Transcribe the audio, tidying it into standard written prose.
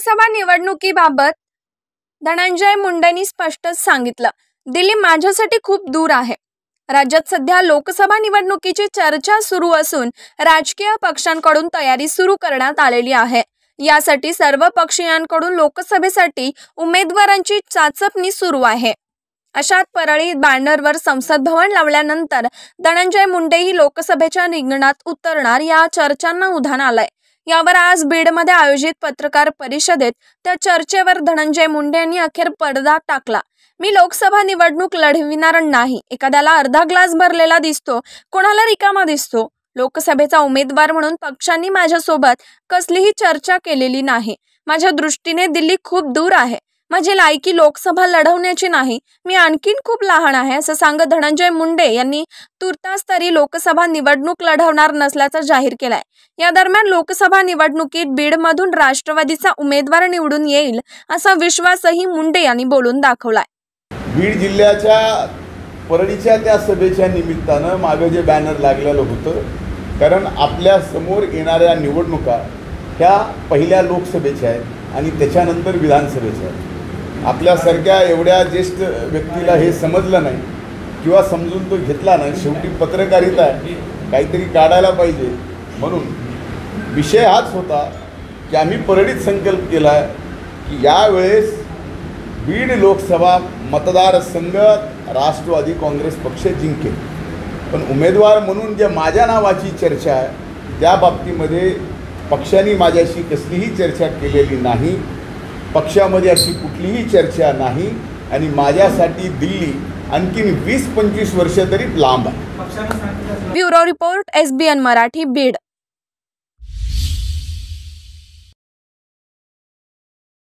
लोकसभा निवडणुकीबाबत धनंजय मुंडेंनी स्पष्टच सांगितलं, दिल्ली माझ्यासाठी खूप दूर आहे। राज्यात सध्या लोकसभा निवडणुकीची चर्चा सुरू असून राजकीय पक्षांकडून तयारी सुरू करण्यात आलेली आहे। यासाठी सर्व पक्षीयांकडून लोकसभेसाठी उमेदवारांची चाचपणी सुरू आहे। अशात परळी बॅनरवर संसद भवन लावल्यानंतर धनंजय मुंडेही लोकसभेच्या रिंगणात उतरणार या चर्चांना उधाण आलंय। यावर आज बीडमध्ये आयोजित पत्रकार परिषदेत त्या चर्चेवर धनंजय मुंडे यांनी अखेर पडदा टाकला। मी लोकसभा निवडणूक लढविणार नाही। एखाद्याला अर्धा ग्लास भरलेला दिसतो, कोणाला रिकामा दिसतो। लोकसभेचा उमेदवार म्हणून पक्षांनी माझ्यासोबत कसलीही चर्चा केलेली नाही। माझ्या दृष्टीने दिल्ली खूप दूर आहे। माझी लायकी लोकसभा लढवण्याची नाही, मी आणखीन खूप लहान आहे असं सांगत धनंजय मुंडे यांनी तुर्तास तरी लोकसभा निवडणूक लढवणार नसल्याचं जाहीर केलंय। या दरम्यान लोकसभा निवडणुकीत बीडमधून राष्ट्रवादीचा उमेदवार निवडून येईल असा विश्वासही मुंडे यांनी बोलून दाखवलाय। बीड जिल्ह्याच्या परळीच्या त्या सभेच्या निमित्तानं मागे जे बॅनर लागलेलं होतं, कारण आपल्या समोर येणाऱ्या निवडणुका ह्या पहिल्या लोकसभेच्या आहेत आणि त्याच्यानंतर विधानसभेच्या आहेत। आपल्यासारख्या एवढ्या ज्येष्ठ व्यक्तीला हे समजलं नाही किंवा समजून तो घेतला नाही। शेवटी पत्रकारिता आहे, काहीतरी काढायला पाहिजे, म्हणून विषय हाच होता की आम्ही परळीत संकल्प केला की यावेळेस बीड लोकसभा मतदारसंघ राष्ट्रवादी काँग्रेस पक्ष जिंकेल, पण उमेदवार म्हणून जे माझ्या नावाची चर्चा आहे त्या बाबतीमध्ये पक्षाने माझ्याशी कसलीही चर्चा केलेली नाही। पक्षामध्ये अशी कुठलीही चर्चा नाही आणि माझ्यासाठी दिल्ली आणखीन 20-25 वर्ष तरी लांब आहे। Bureau report SBN Marathi Beed.